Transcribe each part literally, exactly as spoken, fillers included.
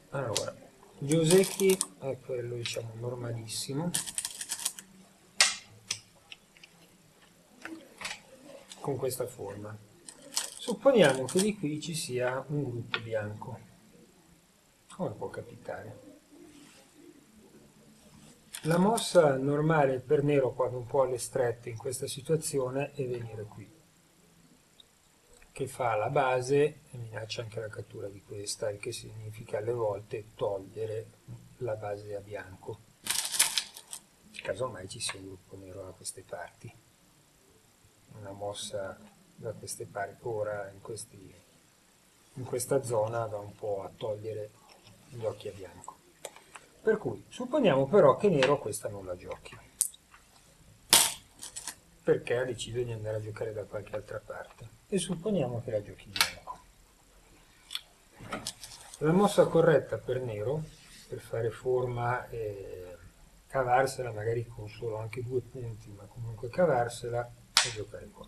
Allora, Joseki è quello, diciamo, normalissimo, con questa forma. Supponiamo che di qui ci sia un gruppo bianco, come può capitare. La mossa normale per nero, quando un po' alle strette in questa situazione, è venire qui, che fa la base e minaccia anche la cattura di questa, il che significa alle volte togliere la base a bianco, casomai ci sia un gruppo nero da queste parti. Una mossa da queste parti, ora in, questi, in questa zona va un po' a togliere gli occhi a bianco. Per cui supponiamo però che nero questa non la giochi, perché ha deciso di andare a giocare da qualche altra parte, e supponiamo che la giochi bianco. La mossa corretta per nero, per fare forma e cavarsela, magari con solo anche due punti, ma comunque cavarsela, è giocare qua.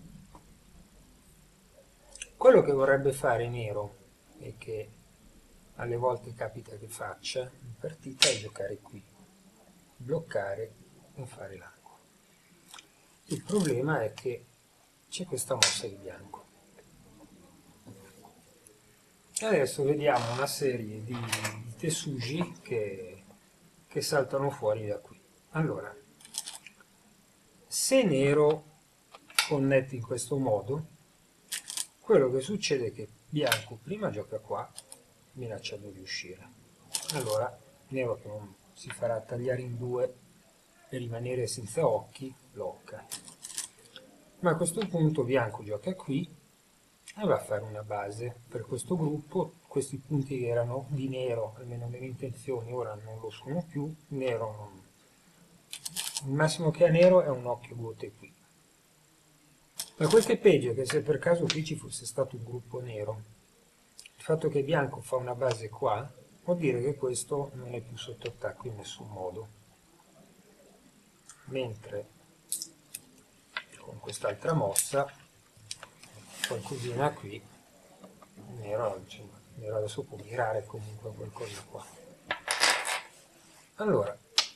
Quello che vorrebbe fare nero, e che alle volte capita che faccia in partita, è giocare qui, bloccare e fare l'angolo. Il problema è che c'è questa mossa di bianco. E adesso vediamo una serie di, di tessugi che, che saltano fuori da qui. Allora, se nero connette in questo modo, quello che succede è che bianco prima gioca qua, minacciando di uscire. Allora, nero che non si farà tagliare in due e rimanere senza occhi, blocca. Ma a questo punto bianco gioca qui e va a fare una base per questo gruppo. Questi punti che erano di nero, almeno nelle intenzioni, ora non lo sono più. Nero non... Il massimo che ha nero è un occhio vuoto qui. Ma quel che è peggio è che se per caso qui ci fosse stato un gruppo nero, il fatto che bianco fa una base qua vuol dire che questo non è più sotto attacco in nessun modo. Mentre con quest'altra mossa, qualcosina qui, nero, insomma, nero adesso può mirare comunque qualcosa qua. Allora,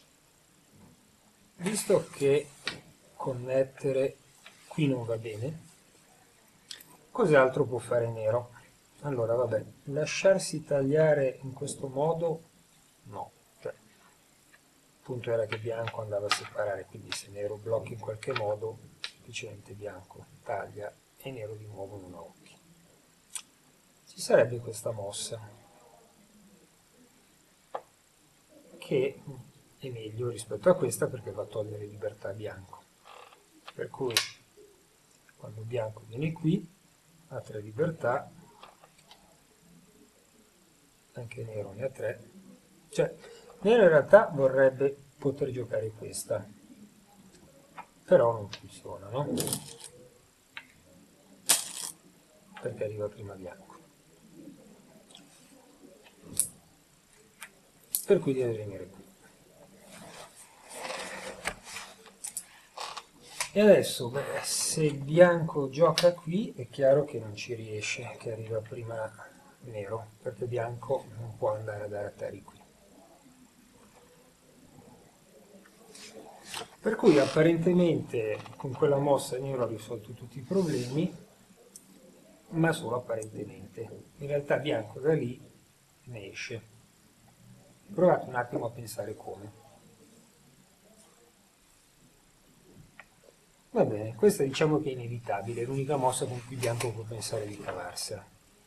visto che connettere qui non va bene, cos'altro può fare nero? Allora, vabbè, lasciarsi tagliare in questo modo, no. Cioè, il punto era che bianco andava a separare, quindi se nero blocca in qualche modo, semplicemente bianco taglia e nero di nuovo non ha occhi. Ci sarebbe questa mossa, che è meglio rispetto a questa perché va a togliere libertà a bianco. Per cui, quando bianco viene qui, ha tre libertà, anche nero ne ha tre, cioè nero in realtà vorrebbe poter giocare questa, però non funziona, no? Perché arriva prima bianco. Per cui deve venire qui. E adesso, beh, se bianco gioca qui, è chiaro che non ci riesce, che arriva prima nero, perché bianco non può andare ad arattare qui. Per cui apparentemente con quella mossa nero ha risolto tutti i problemi, ma solo apparentemente. In realtà bianco da lì ne esce. Provate un attimo a pensare come. Va bene, questa diciamo che è inevitabile, è l'unica mossa con cui bianco può pensare di cavarsela.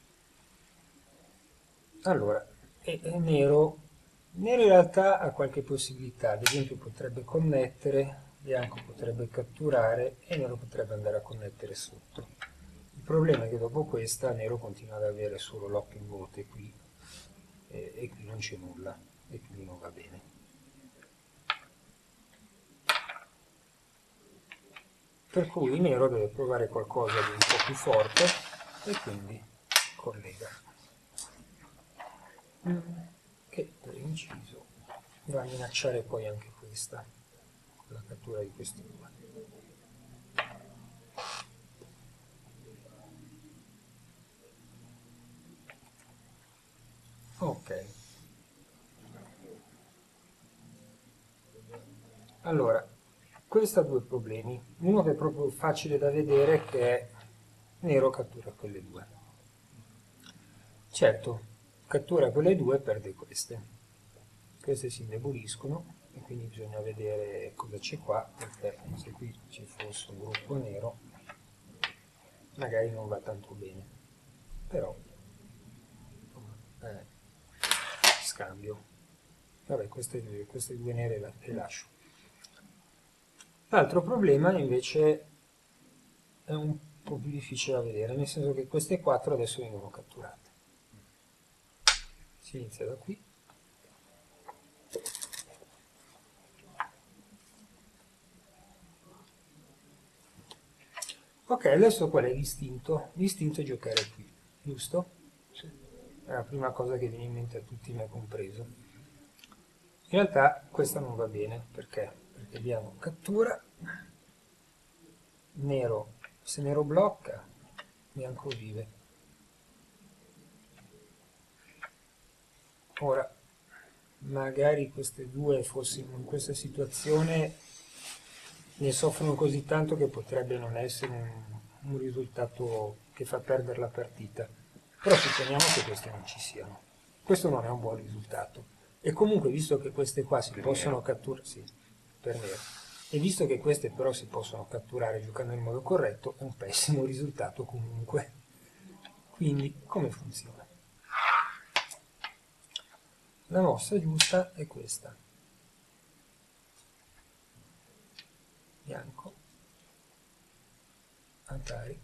Allora, e, e nero, nero in realtà ha qualche possibilità, ad esempio potrebbe connettere, bianco potrebbe catturare e nero potrebbe andare a connettere sotto. Il problema è che dopo questa nero continua ad avere solo l'occhio in botte qui e, e qui non c'è nulla e quindi non va bene. Per cui nero deve provare qualcosa di un po' più forte e quindi collega. Che per inciso va a minacciare poi anche questa, con la cattura di questi due. Ok, Allora, questo ha due problemi. Uno che è proprio facile da vedere, che è nero cattura quelle due. Certo, cattura quelle due e perde queste. Queste si indeboliscono e quindi bisogna vedere cosa c'è qua, perché se qui ci fosse un gruppo nero magari non va tanto bene. Però, eh, scambio. Vabbè, queste, queste due nere le, le lascio. L'altro problema invece è un po' più difficile da vedere, nel senso che queste quattro adesso vengono catturate. Si inizia da qui. Ok, adesso qual è l'istinto? L'istinto è giocare qui, giusto? Sì. È la prima cosa che viene in mente a tutti, me compreso. In realtà questa non va bene, perché? Perché abbiamo cattura, nero, se nero blocca, bianco vive. Ora, magari queste due fossimo in questa situazione, ne soffrono così tanto che potrebbe non essere un, un risultato che fa perdere la partita. Però supponiamo che queste non ci siano. Questo non è un buon risultato. E comunque, visto che queste qua si possono catturare, sì, per nero, e visto che queste però si possono catturare giocando in modo corretto, è un pessimo risultato comunque. Quindi, come funziona? La mossa giusta è questa. Bianco, Atari,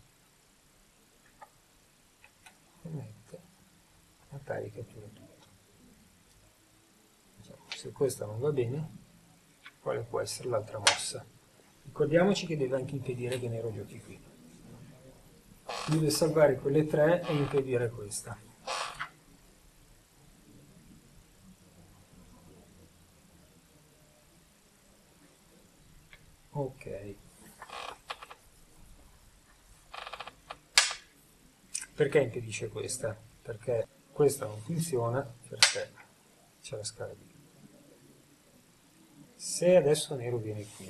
mette, Atari cattura tutto. Insomma, se questa non va bene, quale può essere l'altra mossa? Ricordiamoci che deve anche impedire che nero giochi qui. Deve salvare quelle tre e impedire questa. Ok. Perché impedisce questa? Perché questa non funziona, perché c'è la scala di. Se adesso nero viene qui,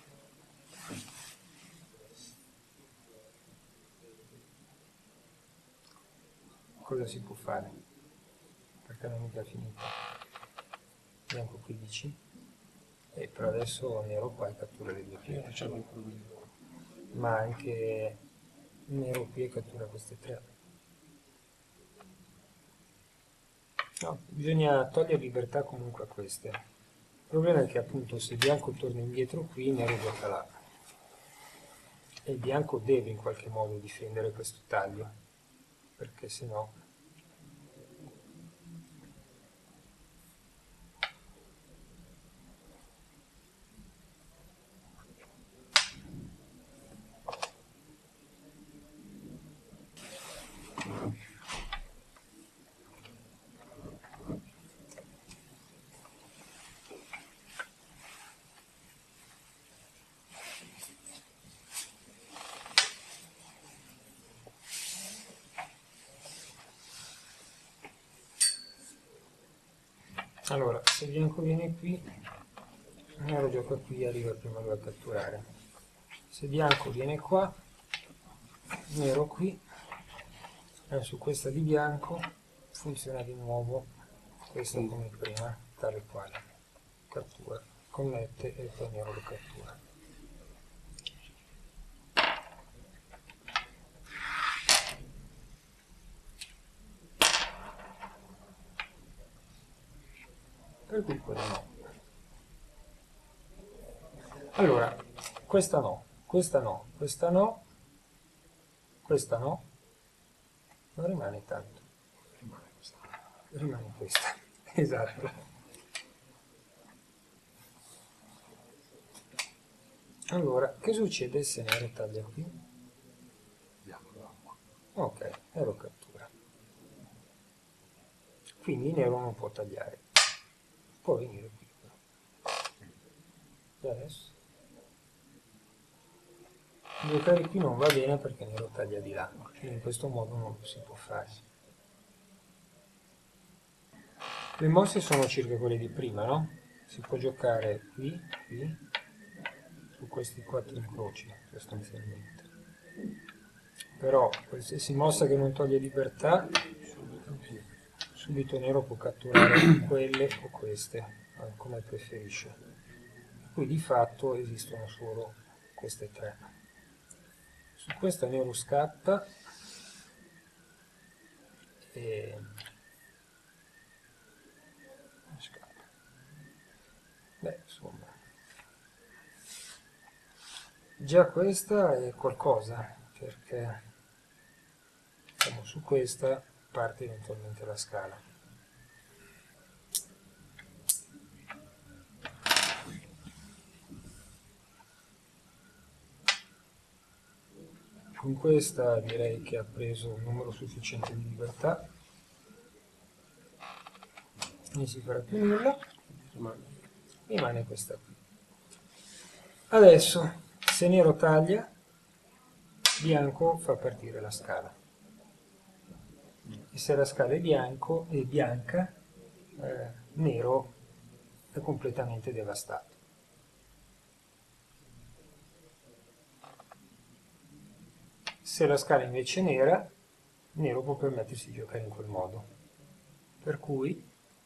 cosa si può fare? Perché non è mica finita. Bianco quindici. E per adesso nero qua e cattura le due pietre. Ma anche nero qui e cattura queste tre. No, bisogna togliere libertà comunque a queste. Il problema è che appunto se bianco torna indietro qui, nero gioca là. E il bianco deve in qualche modo difendere questo taglio, perché se no. Allora, se bianco viene qui, nero gioca qui e arriva prima lui a catturare. Se bianco viene qua, nero qui, e su questa di bianco funziona di nuovo questo come prima, tale quale. Cattura, connette e poi nero lo cattura. Per cui quello no. Allora, questa no, questa no, questa no, questa no, non rimane tanto. Rimane questa, esatto. Allora, che succede se nero taglia qui? Ok, nero cattura. Quindi nero non può tagliare. Può venire qui. E adesso? Giocare qui non va bene perché nero taglia di là. Quindi in questo modo non lo si può fare. Le mosse sono circa quelle di prima, no? Si può giocare qui, qui, su questi quattro incroci sostanzialmente. Però qualsiasi mossa che non toglie libertà, subito nero può catturare quelle o queste, come preferisce. Qui di fatto esistono solo queste tre. Su questa nero scappa e scappa. Beh, insomma, già questa è qualcosa, perché diciamo, su questa parte eventualmente la scala. Con questa direi che ha preso un numero sufficiente di libertà, non si farà più nulla, rimane questa qui. Adesso, se nero taglia, bianco fa partire la scala. E se la scala è, bianco, è bianca, eh, nero è completamente devastato. Se la scala invece è nera, nero può permettersi di giocare in quel modo. Per cui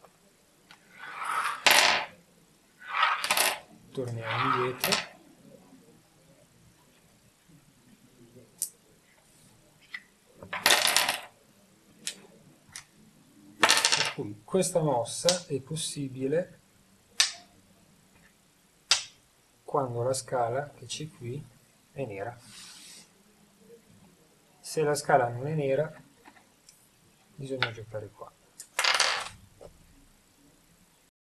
torniamo indietro. Per cui questa mossa è possibile quando la scala che c'è qui è nera. Se la scala non è nera, bisogna giocare qua.